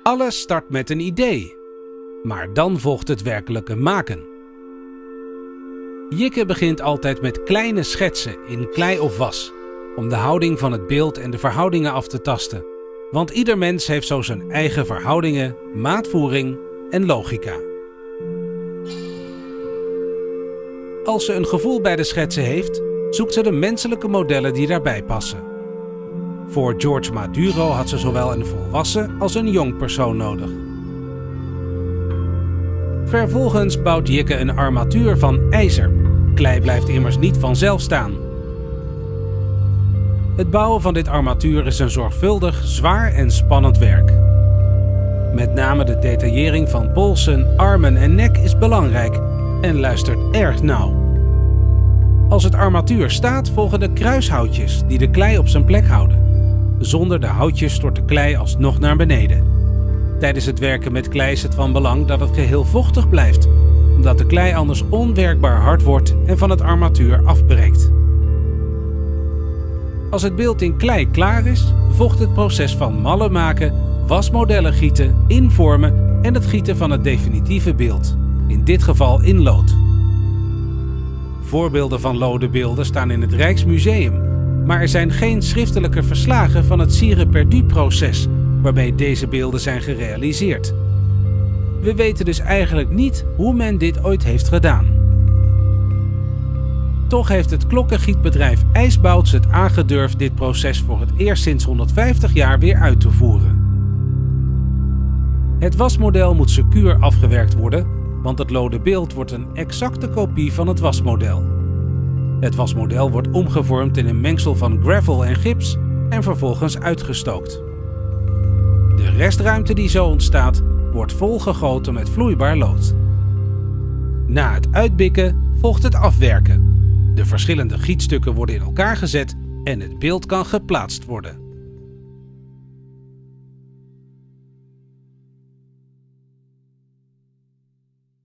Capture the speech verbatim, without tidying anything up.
Alles start met een idee, maar dan volgt het werkelijke maken. Jikke begint altijd met kleine schetsen in klei of was, om de houding van het beeld en de verhoudingen af te tasten. Want ieder mens heeft zo zijn eigen verhoudingen, maatvoering en logica. Als ze een gevoel bij de schetsen heeft, zoekt ze de menselijke modellen die daarbij passen. Voor George Maduro had ze zowel een volwassen als een jong persoon nodig. Vervolgens bouwt Jikke een armatuur van ijzer. Klei blijft immers niet vanzelf staan. Het bouwen van dit armatuur is een zorgvuldig, zwaar en spannend werk. Met name de detaillering van polsen, armen en nek is belangrijk en luistert erg nauw. Als het armatuur staat, volgen de kruishoutjes die de klei op zijn plek houden. Zonder de houtjes stort de klei alsnog naar beneden. Tijdens het werken met klei is het van belang dat het geheel vochtig blijft, omdat de klei anders onwerkbaar hard wordt en van het armatuur afbreekt. Als het beeld in klei klaar is, volgt het proces van mallen maken, wasmodellen gieten, invormen en het gieten van het definitieve beeld, in dit geval in lood. Voorbeelden van lode beelden staan in het Rijksmuseum, maar er zijn geen schriftelijke verslagen van het Cire Perdu-proces waarmee deze beelden zijn gerealiseerd. We weten dus eigenlijk niet hoe men dit ooit heeft gedaan. Toch heeft het klokkengietbedrijf IJsbouts het aangedurfd dit proces voor het eerst sinds honderdvijftig jaar weer uit te voeren. Het wasmodel moet secuur afgewerkt worden, want het lode beeld wordt een exacte kopie van het wasmodel. Het wasmodel wordt omgevormd in een mengsel van gravel en gips en vervolgens uitgestookt. De restruimte die zo ontstaat, wordt volgegoten met vloeibaar lood. Na het uitbikken volgt het afwerken. De verschillende gietstukken worden in elkaar gezet en het beeld kan geplaatst worden.